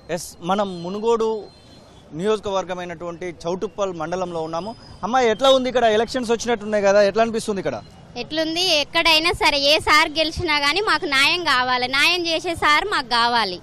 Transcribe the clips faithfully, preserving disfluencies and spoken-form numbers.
Yes మనం మునుగోడు నియోజకవర్గమైనటువంటి చౌటుప్పల్ మండలంలో ఉన్నాము. అమ్మ ఎట్లా ఉంది ఇక్కడ? ఎలక్షన్స్ వచ్చినట్టున్నాయి కదా, ఎట్లా అనిపిస్తుంది ఇక్కడ? ఎట్లుంది? ఎక్కడైనా సరే ఏ సార్ గెలిచినా గానీ మాకు న్యాయం కావాలి, న్యాయం చేసే సార్ మాకు కావాలి.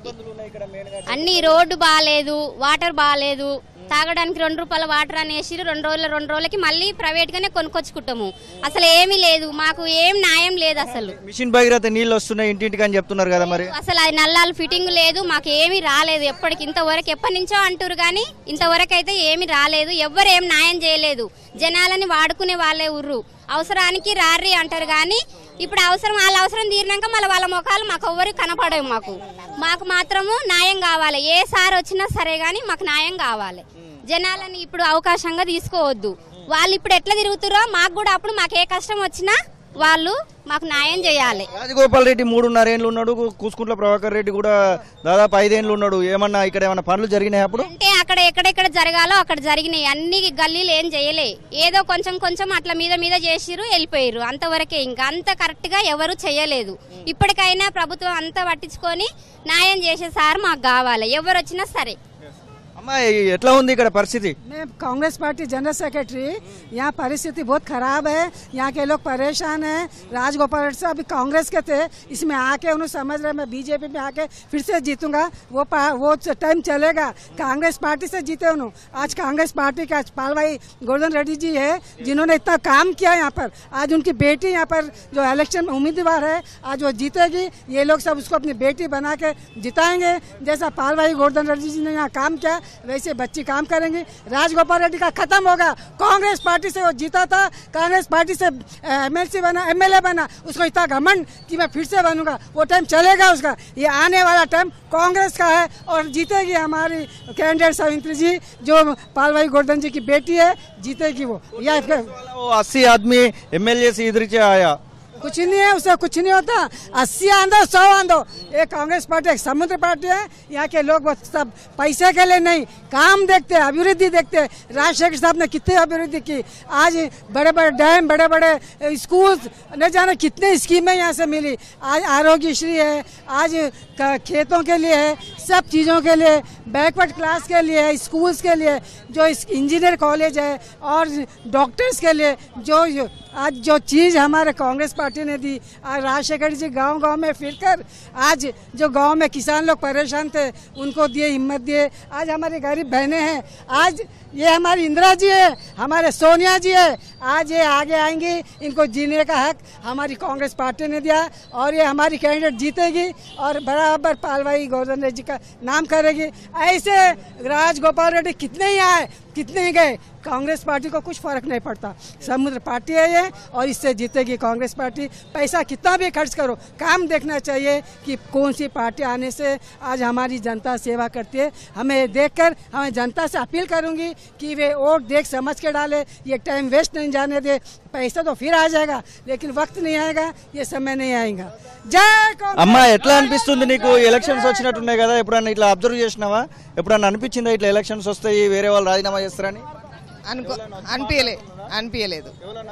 అన్ని రోడ్డు బాగాలేదు, వాటర్ బాగాలేదు, తాగడానికి రెండు రూపాయల వాటర్ అనేసి రెండు రోజుల రెండు రోజులకి మళ్ళీ ప్రైవేట్ గానే కొనుక్కొచ్చుకుంటాము. అసలు ఏమీ లేదు, మాకు ఏం న్యాయం లేదు. అసలు మిషన్ భగీరథ నీళ్ళు వస్తున్నాయి ఇంటింటికి అని చెప్తున్నారు కదా, మరి అసలు అది నల్లాలు ఫిట్టింగ్ లేదు, మాకు ఏమీ రాలేదు. ఎప్పటికి ఇంతవరకు ఎప్పటి నుంచో అంటారు కానీ ఇంతవరకు అయితే ఏమీ రాలేదు. ఎవ్వరు ఏం న్యాయం చేయలేదు. జనాలని వాడుకునే వాళ్ళే ఉర్రు, అవసరానికి రారి అంటారు కానీ ఇప్పుడు అవసరం వాళ్ళ అవసరం తీరినాక మళ్ళీ వాళ్ళ ముఖాలు మాకు ఎవ్వరు కనపడవు. మాకు మాకు మాత్రము న్యాయం కావాలి. ఏ సార్ వచ్చినా సరే గానీ మాకు న్యాయం కావాలి. జనాలని ఇప్పుడు అవకాశంగా తీసుకోవద్దు. వాళ్ళు ఇప్పుడు ఎట్లా తిరుగుతారో మాకు కూడా అప్పుడు మాకు ఏ కష్టం వచ్చినా వాళ్ళు మాకు న్యాయం చేయాలి. రాజగోపాల్ రెడ్డి మూడున్నర ఏళ్ళు ఉన్నాడు, కూసుకుంట్ల ప్రభాకర్ రెడ్డి కూడా దాదాపు ఐదేళ్ళు ఉన్నాడు. ఏమన్నా ఇక్కడ ఏమన్నా పనులు జరిగినాయి? అప్పుడు అంటే అక్కడ ఎక్కడెక్కడ జరగాలో అక్కడ జరిగినాయి. అన్ని గల్లీలు ఏం చేయలే, ఏదో కొంచెం కొంచెం అట్లా మీద మీద చేసిరు, వెళ్ళిపోయారు, అంతవరకే. ఇంకా అంత కరెక్ట్ గా ఎవరు చేయలేదు. ఇప్పటికైనా ప్రభుత్వం అంతా పట్టించుకొని న్యాయం చేసే సార్ మాకు కావాలి, ఎవరు వచ్చినా సరే. అమ్మా ఎట్లా ఉంది ఇక్కడ పరిస్థితి? मैं कांग्रेस पार्टी जनरल सेक्रेटरी। यहाँ परिस्थिति बहुत खराब है, यहाँ के लोग परेशान हैं। राजगोपाल रेड्डी साहब कांग्रेस के थे, इसमें आके उन्हें समझ रहे मैं बीजेपी में आके फिर से जीतूंगा। वो वो टाइम चलेगा। कांग्रेस पार्टी से जीते उन्होंने। आज कांग्रेस पार्टी के पाल भाई गोवर्धन रेड्डी जी है जिन्होंने इतना काम किया यहाँ पर। आज उनकी बेटी यहाँ पर जो इलेक्शन में उम्मीदवार है, आज वो जीतेगी। ये लोग सब उसको अपनी बेटी बना के जिताएंगे। जैसा पाल भाई गोवर्धन रेड्डी जी ने यहाँ काम किया वैसे बच्ची काम करेंगे। राजगोपाल रेड्डी का खत्म होगा। कांग्रेस पार्टी से वो जीता था, कांग्रेस पार्टी से एमएलसी बना, एमएलए बना, उसको इतना घमंड कि मैं फिर से बनूंगा। वो टाइम चलेगा उसका। ये आने वाला टाइम कांग्रेस का है और जीतेगी हमारी कैंडिडेट सावित्री जी जो पाल भाई गोवर्धन जी की बेटी है, जीतेगी वो। या वो अस्सी आदमी एमएलए से इधर से आया, कुछ नहीं है, उससे कुछ नहीं होता। अस्सी आंदो सौ आंदो, ये कांग्रेस पार्टी एक समुद्र पार्टी है। यहाँ के लोग सब पैसे के लिए नहीं, काम देखते हैं, अभिवृद्धि देखते हैं। राजशेखर साहब ने कितनी अभिवृद्धि की। आज बड़े बड़े डैम, बड़े बड़े स्कूल, न जाने कितने स्कीमें यहाँ से मिली। आज आरोग्यश्री है, आज खेतों के लिए है, सब चीज़ों के लिए, बैकवर्ड क्लास के लिए है, स्कूल्स के लिए, जो इंजीनियर कॉलेज है और डॉक्टर्स के लिए जो आज जो चीज़ हमारे कांग्रेस पार्टी ने दी। आज राजशेखर जी गांव गांव में फिरकर आज जो गांव में किसान लोग परेशान थे उनको दिए, हिम्मत दिए। आज हमारी गरीब बहनें हैं, आज ये हमारी इंदिरा जी है, हमारे सोनिया जी है, आज ये आगे आएंगी। इनको जीने का हक हमारी कांग्रेस पार्टी ने दिया और ये हमारी कैंडिडेट जीतेगी और बराबर पाल भाई गोवर्धन रेड्डी जी का नाम करेगी। ऐसे राजगोपाल रेड्डी कितने ही आए कितने ही गए, कांग्रेस पार्टी को कुछ फर्क नहीं पड़ता। समुद्र पार्टी है ये और इससे जीतेगी कांग्रेस पार्टी। पैसा कितना भी खर्च करो, काम देखना चाहिए कि कौन सी पार्टी आने से आज हमारी जनता सेवा करती है। हमें देखकर हमें जनता से अपील करूंगी कि वे वोट देख समझ के डाले। ये टाइम वेस्ट नहीं जाने दे। पैसा तो फिर आ जाएगा लेकिन वक्त नहीं आएगा, ये समय नहीं आएगा। जय అమ్మా ఎట్లా అనిపిస్తుంది నీకు? ఎలక్షన్స్ వచ్చినట్టున్నాయి కదా, ఎప్పుడన్నా ఇట్లా అబ్జర్వ్ చేసినావా? ఎప్పుడన్నా అనిపించిందా ఇట్లా ఎలక్షన్స్ వస్తాయి వేరే వాళ్ళు రాజీనామా చేస్తారని? అనుకో అనిపించలే అనిపించలేదు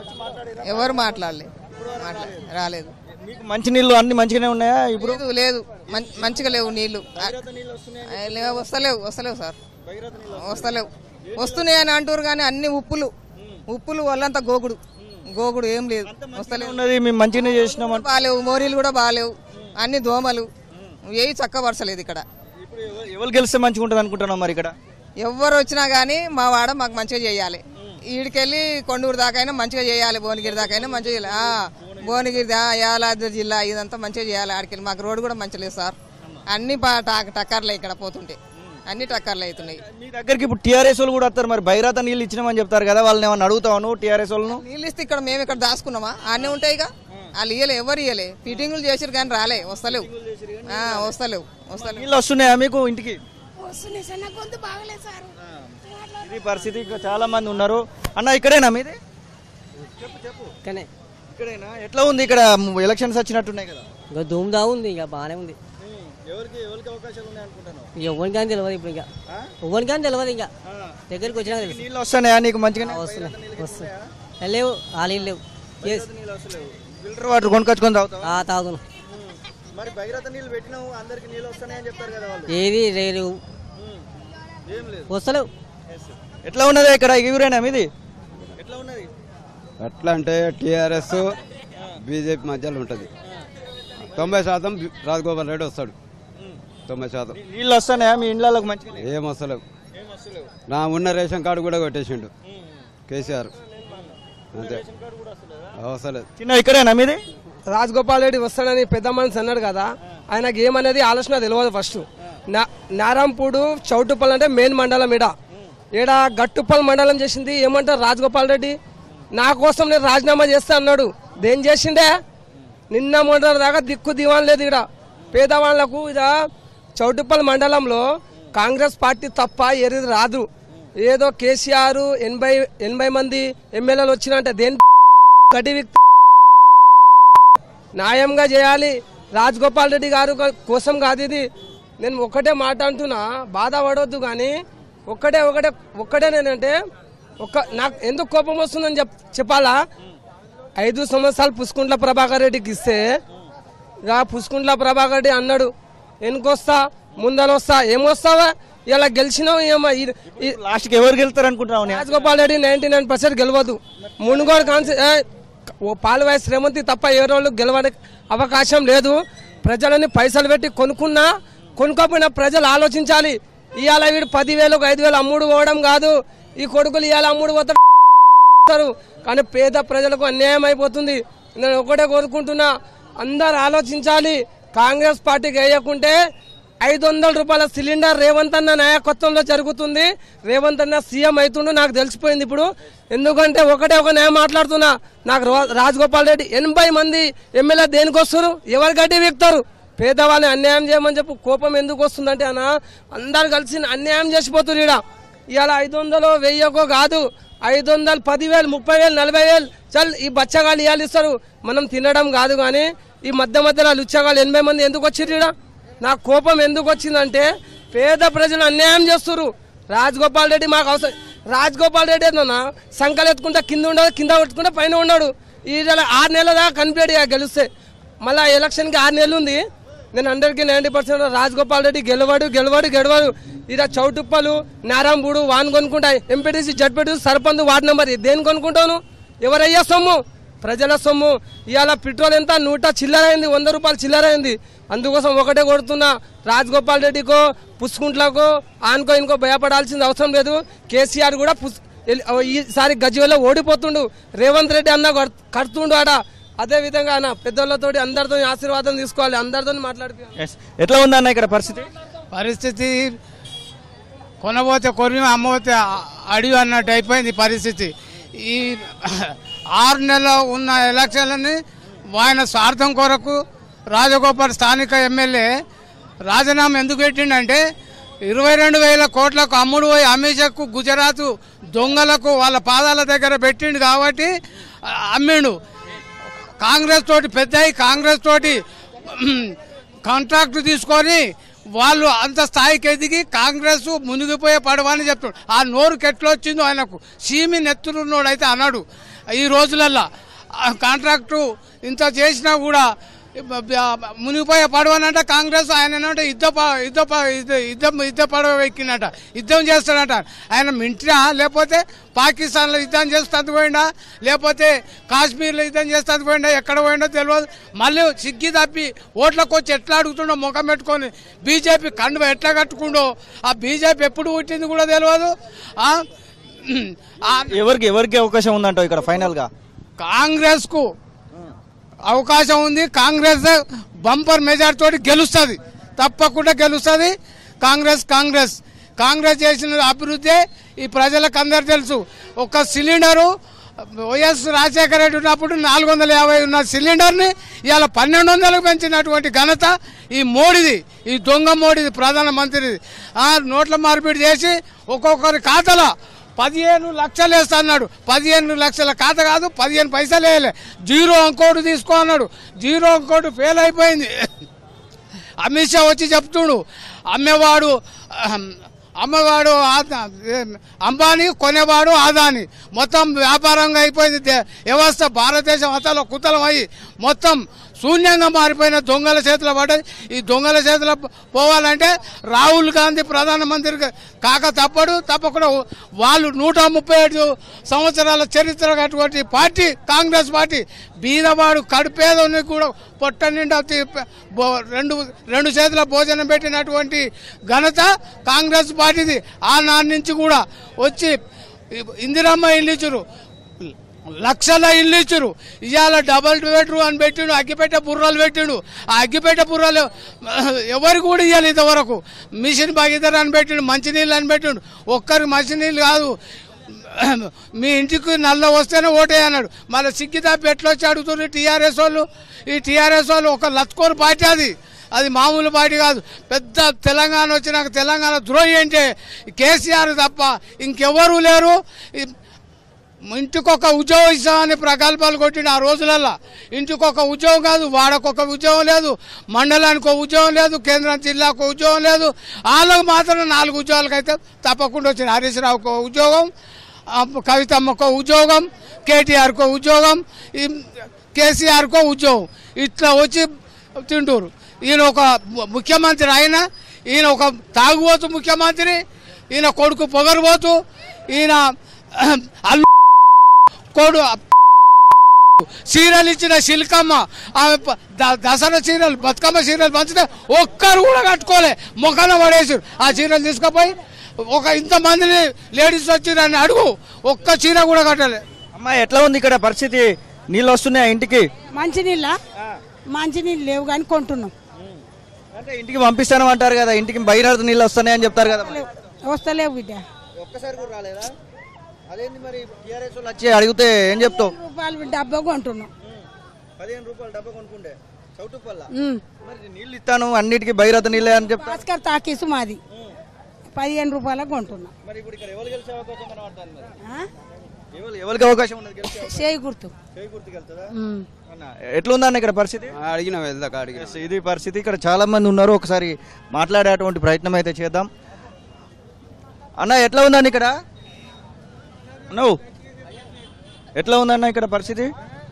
ఎవరు మాట్లాడలే రాలేదు. మీకు మంచి నీళ్ళు అన్ని మంచిగానే ఉన్నాయా ఇప్పుడు? లేదు, మంచిగా లేవు నీళ్లు, వస్తలేవు వస్తలేవు సార్, వస్తలేవు. వస్తున్నాయి అని అంటారు కానీ అన్ని ఉప్పులు ఉప్పులు వాళ్ళంతా గోగుడు గోగుడు ఏం లేదు, వస్తలేవు. మేము మంచిగానే చేసినాం, బాగాలేవు. మోరీలు కూడా బాగాలేవు, అన్ని దోమలు, ఏవి చక్కబరచలేదు ఇక్కడ. ఎవరు గెలిస్తే మంచిగా ఉంటుంది అనుకుంటున్నాం మరి? ఇక్కడ ఎవరు వచ్చినా కానీ మా వాడ మాకు మంచిగా చేయాలి. ఈడికెళ్ళి కొండూరు దాకైనా మంచిగా చేయాలి, భువనగిరి దాకైనా మంచిగా చేయాలి. భువనగిరి యాదాద్రి జిల్లా ఇదంతా మంచిగా చేయాలి. ఆడికెళ్ళి మాకు రోడ్డు కూడా మంచిగా లేదు సార్. అన్ని టక్కర్లే ఇక్కడ పోతుంటే, అన్ని టక్కర్లు అవుతున్నాయి. మీ దగ్గరికి ఇప్పుడు టీఆర్ఎస్ వాళ్ళు కూడా వస్తారు, మరి భైరత నీళ్ళు ఇచ్చినామని చెప్తారు కదా, వాళ్ళని ఏమన్నా అడుగుతాను టీఆర్ఎస్ వాళ్ళను? నీళ్ళు ఇస్తే ఇక్కడ మేము ఇక్కడ దాచుకున్నామా? అన్నీ ఉంటాయి ఇక. వాళ్ళు ఇయ్యలే, ఎవరు ఇయ్యలే. ఫిట్టింగ్లు చేసారు కానీ రాలే, వస్తలేవు వస్తలేవు వస్తలేవు. నీళ్ళు వస్తున్నాయా మీకు ఇంటికి? ఇది పరిస్థితి. చాలా మంది ఉన్నారు. అన్న ఇక్కడేనా మీది? ఇక్కడేనా? ఎట్లా ఉంది ఇక్కడ? ఎలక్షన్స్ వచ్చినట్టున్నాయి కదా, ధూమ్దా ఉంది, ఇక బాగానే ఉంది. ఎవరికి కానీ తెలియదు ఇప్పుడు, ఇంకా ఎవరికి కానీ తెలియదు. ఇంకా దగ్గరికి వచ్చినా నీళ్ళు వస్తున్నాయా నీకు? మంచిగా వస్తున్నాయి వస్తున్నాయి. లేవు, ఆ నీళ్ళు లేవు. ఫిల్టర్ వాటర్ కొనుకొచ్చుకొని తాగుతావా? తాగుతున్నాం. మరి భగీరథ నీళ్ళు పెట్టినావు అందరికి నీళ్ళు వస్తున్నాయని చెప్తారు కదా వాళ్ళు. ఏది లేవు, ఏం లేదు, వస్తలేవు. ఎట్లా ఉన్నది ఇక్కడ ఊరేనా మీది? ఎట్లా ఉన్నది? ఎట్లా అంటే టీఆర్ఎస్ బీజేపీ మధ్యలో ఉంటుంది. తొంభై శాతం రాజగోపాల్ రెడ్డి వస్తాడు. తొంభై శాతం నీళ్ళు వస్తున్నాయా మీ ఇండ్లకు మంచిగా? ఏం వస్తలేవు. నా ఉన్న రేషన్ కార్డు కూడా కొట్టేసిండు కేసీఆర్. అంతే అవసరం. చిన్న ఇక్కడేనా మీది? రాజగోపాల్ రెడ్డి వస్తాడని పెద్ద మనిషి అన్నాడు కదా, ఆయనకి ఏమనేది ఆలోచన తెలియదు. ఫస్ట్ నారాంపూడు చౌటుప్పల్ అంటే మెయిన్ మండలం. ఈడ ఈడ గట్టుప్పల్ మండలం చేసింది ఏమంటారు రాజగోపాల్ రెడ్డి. నా కోసం నేను రాజీనామా చేస్తా అన్నాడు. దేని చేసిండే? నిన్న మొదటి దాకా దిక్కు దివాన్ లేదు. ఈడ పేదవాళ్లకు ఇద చౌటుప్పల్ మండలంలో కాంగ్రెస్ పార్టీ తప్ప ఏది రాదు. ఏదో కేసీఆర్ ఎనభై ఎనభై మంది ఎమ్మెల్యేలు వచ్చినంటే దేని గడ్డి న్యాయంగా చేయాలి. రాజగోపాల్ రెడ్డి గారు కోసం కాదు ఇది. నేను ఒక్కటే మాట అంటున్నా, బాధపడవద్దు. కానీ ఒక్కటే ఒకటే ఒక్కటే నేనంటే ఒక్క నాకు ఎందుకు కోపం వస్తుందని చెప్ చెప్పాలా ఐదు సంవత్సరాలు పుష్కుంట్ల ప్రభాకర్ రెడ్డికి ఇస్తే ఇక పుష్కుంట్ల ప్రభాకర్ రెడ్డి అన్నాడు ఎన్నికొస్తా ముందర వస్తా. ఏమొస్తావా ఇలా గెలిచినావు ఏమో. లాస్ట్కి ఎవరు గెలుస్తారు అనుకుంటున్నావు? Rajagopal Reddy ninety nine percent గెలవదు. మునుగోడు కాన్సి ఓ పాలవాయి శ్రీమంతి తప్ప ఏ రోజు గెలవడానికి అవకాశం లేదు. ప్రజలని పైసలు పెట్టి కొనుక్కున్నా కొనుక్కోపోయినా ప్రజలు ఆలోచించాలి. ఇవాళ వీడు పదివేలకు ఐదు వేలు అమ్ముడు పోవడం కాదు. ఈ కొడుకులు ఇవాళ అమ్ముడు పోతారు. కానీ పేద ప్రజలకు అన్యాయం అయిపోతుంది. నేను ఒకటే కోరుకుంటున్నా, అందరు ఆలోచించాలి. కాంగ్రెస్ పార్టీకి వేయకుంటే ఐదు వందల రూపాయల సిలిండర్ రేవంత్ అన్న నాయకత్వంలో జరుగుతుంది. రేవంత్ అన్న సీఎం అవుతుండు నాకు తెలిసిపోయింది ఇప్పుడు. ఎందుకంటే ఒకటే ఒక న్యాయం మాట్లాడుతున్నా. నాకు రాజగోపాల్ రెడ్డి ఎనభై మంది ఎమ్మెల్యే దేనికి వస్తారు? ఎవరు గడ్డి వీక్తారు? పేదవాళ్ళని అన్యాయం చేయమని చెప్పు. కోపం ఎందుకు వస్తుందంటే అన్న అందరు కలిసి అన్యాయం చేసిపోతున్నారు. ఈడ ఇవాళ ఐదు వందలు వెయ్యకో కాదు, ఐదు వందలు పదివేలు ముప్పై వేలు నలభై వేలు చల్ ఈ బచ్చగాళ్ళు ఇవాళ ఇస్తారు. మనం తినడం కాదు. కానీ ఈ మధ్య మధ్యలో లుచ్చగాళ్ళు ఎనభై మంది ఎందుకు వచ్చిర్రు? ఈడ నాకు కోపం ఎందుకు వచ్చిందంటే పేద ప్రజలు అన్యాయం చేస్తున్నారు. రాజగోపాల్ రెడ్డి మాకు అవసరం. రాజగోపాల్ రెడ్డి ఏదన్నా సంకలు ఎత్తుకుంటా కింద ఉండదు, కింద పెట్టుకుంటా పైన ఉన్నాడు. ఈ ఆరు నెలల దాకా కంప్లీట్ గెలిస్తే మళ్ళీ ఎలక్షన్కి ఆరు నెలలు ఉంది. నేను అందరికీ నైంటీ పర్సెంట్ రాజగోపాల్ రెడ్డి గెలవాడు గెలవాడు గెలవాడు. ఇలా చౌటుప్పలు నారాంపూడు వాన్ కొనుక్కుంటా MPTC ZPTC sarpanch ward number దేని కొనుక్కుంటాను? ఎవరయ్యా సొమ్ము? ప్రజల సొమ్ము. ఇవాళ పెట్రోల్ ఎంత నూట చిల్లరైంది, వంద రూపాయలు చిల్లరైంది. అందుకోసం ఒకటే కొడుతున్నా, రాజగోపాల్ రెడ్డికో పుష్కుంట్లకో ఆనుకో ఇంకో భయపడాల్సిన అవసరం లేదు. కేసీఆర్ కూడా ఈసారి గజ్వేల్లో ఓడిపోతుండు. రేవంత్ రెడ్డి అన్న కడుతుండు ఆడ. అదే విధంగా అన్న పెద్దోళ్ళతో అందరితో ఆశీర్వాదం తీసుకోవాలి, అందరితో మాట్లాడుకో. ఎట్లా ఉందన్న ఇక్కడ పరిస్థితి? పరిస్థితి కొనబోతే కొరిమి అమ్మబోతే అడివి అన్నట్టు అయిపోయింది పరిస్థితి. ఈ ఆరు నెలలు ఉన్న ఎలక్షన్లని ఆయన స్వార్థం కొరకు రాజగోపాల్ స్థానిక ఎమ్మెల్యే రాజీనామా ఎందుకు పెట్టిండంటే ఇరవై రెండు వేల కోట్లకు అమ్ముడు పోయి అమిషకు గుజరాత్ దొంగలకు వాళ్ళ పాదాల దగ్గర పెట్టిండు కాబట్టి అమ్మిండు. కాంగ్రెస్ తోటి పెద్ద కాంగ్రెస్ తోటి కాంట్రాక్ట్ తీసుకొని వాళ్ళు అంత స్థాయికి ఎదిగి కాంగ్రెస్ మునిగిపోయే పడవని చెప్తాడు. ఆ నోరుకి ఎట్లా వచ్చిందో ఆయనకు సీమి నెత్తురున్నోడు అయితే అన్నాడు. ఈ రోజులల్లో కాంట్రాక్టు ఇంత చేసినా కూడా మునిగిపోయే పడవనంట కాంగ్రెస్. ఆయన అంటే యుద్ధ యుద్ధ యుద్ధం యుద్ధ పడవ ఎక్కినట, యుద్ధం చేస్తాడట. ఆయన మింట్రా లేకపోతే పాకిస్తాన్లో యుద్ధం చేస్తాను పోయిండా, లేకపోతే కాశ్మీర్లో యుద్ధం చేస్తాను పోయిండా, ఎక్కడ పోయిండో తెలియదు. మళ్ళీ సిగ్గి తప్పి ఓట్లకు వచ్చి ఎట్లా అడుగుతుండో ముఖం పెట్టుకొని బీజేపీ కండువ ఎట్లా కట్టుకుండో, ఆ బీజేపీ ఎప్పుడు పుట్టింది కూడా తెలియదు. ఎవరికి ఎవరికి అవకాశం ఉందంట ఇక్కడ ఫైనల్ గా? కాంగ్రెస్ కు అవకాశం ఉంది. కాంగ్రెస్ బంపర్ మెజార్టీ తోటి గెలుస్తుంది, తప్పకుండా గెలుస్తుంది. కాంగ్రెస్ కాంగ్రెస్ కాంగ్రెస్ చేసిన అభివృద్ధి ఈ ప్రజలకు అందరు తెలుసు. ఒక సిలిండరు వైఎస్ రాజశేఖర రెడ్డి ఉన్నప్పుడు నాలుగు వందల యాభై ఉన్న సిలిండర్ని ఇవాళ పన్నెండు వందలకు పెంచినటువంటి ఘనత ఈ మోడీది, ఈ దొంగ మోడీది, ప్రధానమంత్రిది. నోట్ల మార్పిడి చేసి ఒక్కొక్కరి ఖాతాలో పదిహేను లక్షలు వేస్తా అన్నాడు. పదిహేను లక్షల ఖాతా కాదు, పదిహేను పైసలు వేయలే. జీరో అంకోటు తీసుకో అన్నాడు. జీరో అంకోటు ఫెయిల్ అయిపోయింది. అమిత్ షా వచ్చి చెప్తుడు అమ్మేవాడు అమ్మవాడు అంబానీ, కొనేవాడు ఆదాని. మొత్తం వ్యాపారంగా అయిపోయింది వ్యవస్థ. భారతదేశం అతలో కుతలం అయ్యి మొత్తం శూన్యంగా మారిపోయిన దొంగల చేతిలో పడ్డది. ఈ దొంగల చేతిలో పోవాలంటే రాహుల్ గాంధీ ప్రధానమంత్రి కాక తప్పడు. తప్పకుండా వాళ్ళు నూట ముప్పై ఏడు సంవత్సరాల చరిత్ర అటువంటి పార్టీ కాంగ్రెస్ పార్టీ. బీదవాడు కడుపేదని కూడా పొట్ట నిండా రెండు రెండు చేతుల భోజనం పెట్టినటువంటి ఘనత కాంగ్రెస్ పార్టీది. ఆ నాటి నుంచి కూడా వచ్చి ఇందిరమ్మ ఇల్లు ఇచ్చారు, లక్షల ఇల్లు ఇచ్చారు. ఇవాళ డబల్ బెడ్రూమ్ అని పెట్టిండు, అగ్గిపెట్టే బుర్రలు పెట్టిండు. ఆ అగ్గిపెట్టే బుర్రలు ఎవరికి కూడా ఇవ్వాలి ఇంతవరకు. మిషన్ భాగీదారు అని పెట్టిండు, మంచినీళ్ళు అని పెట్టిండు. ఒక్కరికి మంచినీళ్ళు కాదు, మీ ఇంటికి నల్ల వస్తేనే ఓటే అన్నాడు. మళ్ళీ సిగ్గిదాపి ఎట్లా వచ్చి అడుగుతున్నారు టీఆర్ఎస్ వాళ్ళు. ఈ టీఆర్ఎస్ వాళ్ళు ఒక లత్కోరు పార్టీ, అది అది మామూలు పార్టీ కాదు. పెద్ద తెలంగాణ వచ్చినాక తెలంగాణ ద్రోహి అంటే కేసీఆర్ తప్ప ఇంకెవరూ లేరు. ఇంటికొక ఉద్యోగం ఇస్తామని ప్రకల్పాలు కొట్టిన ఆ రోజులల్లో ఇంటికొక ఉద్యోగం కాదు, వాడకొక ఉద్యోగం లేదు, మండలానికి ఒక ఉద్యోగం లేదు, కేంద్రం జిల్లాకు ఉద్యోగం లేదు. వాళ్ళకు మాత్రం నాలుగు ఉద్యోగాలకు అయితే తప్పకుండా వచ్చింది. హరీష్ రావుకు ఉద్యోగం, కవితమ్మకు ఉద్యోగం, కేటీఆర్కో ఉద్యోగం, కేసీఆర్కో ఉద్యోగం. ఇట్లా వచ్చి తింటూరు. ఈయన ఒక ముఖ్యమంత్రి, ఆయన ఈయన ఒక తాగుబోతు ముఖ్యమంత్రి, ఈయన కొడుకు పొగరుబోతు, ఈయన అల్లు కోడు సీరియల్ ఇచ్చిన శిల్కమ్మ దసరా సీరియల్ బతుకమ్మ సీరియల్ పంచితే ఒక్కరు కూడా కట్టుకోలే, మొఖాన పడేసారు. ఆ చీరలు తీసుకుపోయి ఒక ఇంతమందిని లేడీస్ వచ్చిరని అడుగు, ఒక్క చీర కూడా కట్టలే. అమ్మా ఎట్లా ఉంది ఇక్కడ పరిస్థితి? నీళ్ళు వస్తున్నాయా ఇంటికి? మంచి నీళ్ళ మంచి నీళ్ళు లేవు కానీ కొంటున్నాం. అంటే ఇంటికి పంపిస్తాను అంటారు కదా, ఇంటికి బయట నీళ్ళు వస్తున్నాయి అని చెప్తారు కదా. వస్తలేవు బిడ్డ. ఒక్కసారి కూడా రాలేదా? అదేంటి మరి టీఆర్ఎస్ వాళ్ళు వచ్చి అడిగితే ఏం చెప్తావు? రూపాయలు డబ్బా కొంటున్నాం. పదిహేను రూపాయలు డబ్బా కొనుక్కుంటే చౌటుప్పల్ల మరి నీళ్ళు ఇస్తాను అన్నిటికీ భైరత నీళ్ళే అని చెప్తా. భాస్కర్ తాకీసు మాది పదిహేను రూపాయలకు కొంటున్నాం. మరి ఇప్పుడు ఇక్కడ ఎవరు గెలిచే అవకాశం కనబడుతుంది? మరి ఎవరికి అవకాశం ఉండదు గెలిచే? చేయి గుర్తు. చేయి గుర్తుకి వెళ్తుందా? ఎట్లుందన్న ఇక్కడ పరిస్థితి? అడిగిన వెళ్దాక అడిగిన ఇది పరిస్థితి. ఇక్కడ చాలా మంది ఉన్నారు, ఒకసారి మాట్లాడేటువంటి ప్రయత్నం అయితే చేద్దాం. అన్న ఎట్లా ఉందన్న ఇక్కడ? నువ్వు ఎట్లా ఉందన్న ఇక్కడ పరిస్థితి?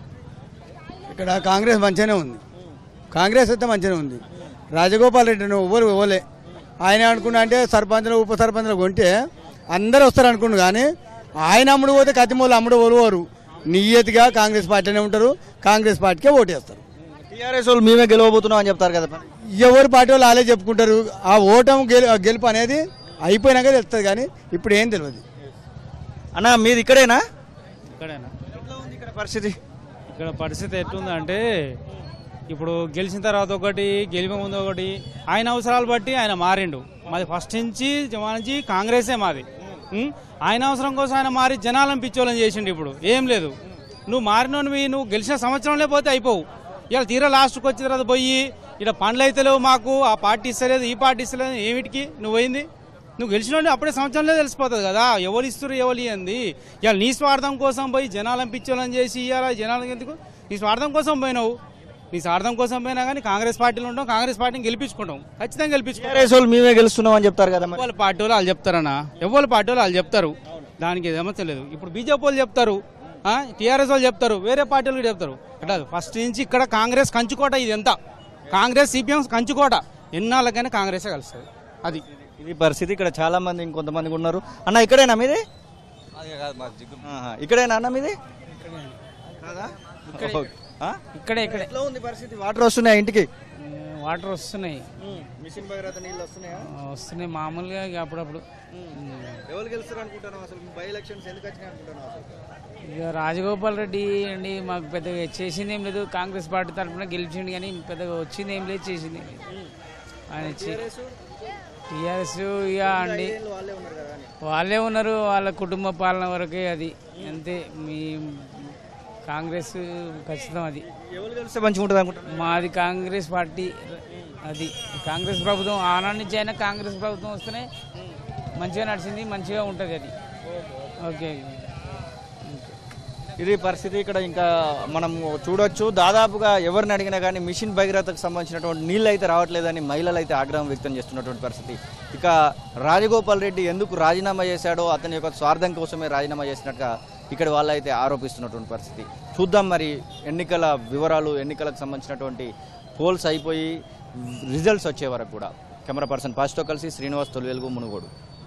ఇక్కడ కాంగ్రెస్ మంచిగానే ఉంది, కాంగ్రెస్ అయితే మంచిగానే ఉంది. రాజగోపాల్ రెడ్డి ఎవరు ఇవ్వలే. ఆయన అనుకున్నా అంటే సర్పంచ్లు ఉప సర్పంచ్లు కొంటే అందరూ వస్తారు అనుకున్నాడు, కానీ ఆయన అమ్ముడు పోతే కతిమూలు అమ్ముడు ఓలువారు. నియతిగా కాంగ్రెస్ పార్టీనే ఉంటారు, కాంగ్రెస్ పార్టీకే ఓటేస్తారు. టీఆర్ఎస్ వాళ్ళు మేమే గెలవబోతున్నాం అని చెప్తారు కదా. ఎవరు పార్టీ వాళ్ళు వాళ్ళే చెప్పుకుంటారు. ఆ ఓటం గెలు గెలుపు అనేది అయిపోయినాక తెలుస్తుంది, కానీ ఇప్పుడు ఏం తెలియదు. అన్న మీది ఇక్కడేనా? ఇక్కడేనా. ఎట్లా ఉంది ఇక్కడ పరిస్థితి? ఇక్కడ పరిస్థితి ఎట్లుందంటే ఇప్పుడు గెలిచిన తర్వాత ఒకటి, గెలిపే ముందు ఒకటి, ఆయన అవసరాలు బట్టి ఆయన మారిండు. మాది ఫస్ట్ నుంచి నుంచి కాంగ్రెసే మాది. ఆయన అవసరం కోసం ఆయన మారి జనాలను పిచ్చోళ్ళని చేసిండు. ఇప్పుడు ఏం లేదు, నువ్వు మారినవి నువ్వు గెలిచిన సంవత్సరంలో పోతే అయిపోవు. ఇలా తీరా లాస్ట్కి వచ్చిన తర్వాత పోయి ఇక్కడ పనులు అయితే లేవు, మాకు ఆ పార్టీ ఇస్తలేదు, ఈ పార్టీ ఇస్తలేదు, ఏమిటికి నువ్వు పోయింది? నువ్వు గెలిచిన అప్పుడే సంవత్సరంలో తెలిసిపోతుంది కదా ఎవరు ఇస్తారు ఎవరు ఇవ్వండి. ఇవాళ నీ స్వార్థం కోసం పోయి జనాలను పిచ్చోళ్ళని చేసి ఇవ్వాల జనాలకు ఎందుకు? నీ స్వార్థం కోసం పోయినావు, నీ స్వార్థం కోసం పోయినా కానీ కాంగ్రెస్ పార్టీలో ఉంటాం, కాంగ్రెస్ పార్టీని గెలిపించుకుంటాం, ఖచ్చితంగా గెలిపించుకుంటాం. మేమే గెలుస్తున్నాం అని చెప్తారు కదా. ఎవరి పార్టీ వాళ్ళు వాళ్ళు చెప్తారన్నా, ఎవరి పార్టీ వాళ్ళు వాళ్ళు చెప్తారు, దానికి సమస్య లేదు. ఇప్పుడు బీజేపీ వాళ్ళు చెప్తారు, టీఆర్ఎస్ వాళ్ళు చెప్తారు, వేరే పార్టీలు కూడా చెప్తారు. అట్లా ఫస్ట్ నుంచి ఇక్కడ కాంగ్రెస్ కంచుకోట, ఇది ఎంత కాంగ్రెస్ సిపిఎం కంచుకోట, ఎన్నాళ్ళకైనా కాంగ్రెసే కలుస్తుంది. అది ఇది పరిస్థితి. ఇక్కడ చాలా మంది ఇంకొంతమంది ఉన్నారు. అన్న ఇక్కడేనా మీది? ఇక్కడేనా అన్న మీది? ఇక్కడే ఇక్కడే. ఎట్లా ఉంది పరిస్థితి? వాటర్ వస్తున్నాయి ఇంటికి? వాటర్ వస్తున్నాయి, మిషన్ భగీరథ నీళ్ళు వస్తున్నాయా? వస్తున్నాయి మామూలుగా అప్పుడప్పుడు. ఎవరు గెలుస్తారు అనుకుంటున్నావు అసలు? బై ఎలక్షన్స్ ఎందుకు వచ్చినాయి అనుకుంటున్నావు అసలు? ఇక రాజగోపాల్ రెడ్డి అండి మాకు పెద్దగా చేసింది ఏం లేదు, కాంగ్రెస్ పార్టీ తరఫున గెలిచిండు కానీ పెద్దగా వచ్చింది ఏం లేదు, చేసింది ఆయన టీఆర్ఎస్ ఇక అండి వాళ్ళే ఉన్నారు, వాళ్ళ కుటుంబ పాలన వరకే అది అంతే. మీ కాంగ్రెస్ ఖచ్చితం, అది మాది కాంగ్రెస్ పార్టీ, అది కాంగ్రెస్ ప్రభుత్వం ఆనాటి నుంచి అయినా కాంగ్రెస్ ప్రభుత్వం వస్తేనే మంచిగా నడిచింది, మంచిగా ఉంటుంది అది. ఓకే, ఇది పరిస్థితి. ఇక్కడ ఇంకా మనం చూడొచ్చు, దాదాపుగా ఎవరిని అడిగినా కానీ మిషన్ భగీరథకు సంబంధించినటువంటి నీళ్ళు అయితే రావట్లేదని మహిళలు అయితే ఆగ్రహం వ్యక్తం చేస్తున్నటువంటి పరిస్థితి. ఇక రాజగోపాల్ రెడ్డి ఎందుకు రాజీనామా చేశాడో, అతని యొక్క స్వార్థం కోసమే రాజీనామా చేసినట్టుగా ఇక్కడ వాళ్ళైతే ఆరోపిస్తున్నటువంటి పరిస్థితి. చూద్దాం మరి ఎన్నికల వివరాలు, ఎన్నికలకు సంబంధించినటువంటి పోల్స్ అయిపోయి రిజల్ట్స్ వచ్చే వరకు కూడా. కెమెరా పర్సన్ పాస్తో కలిసి శ్రీనివాస్ తొలివెలుగు మునుగోడు.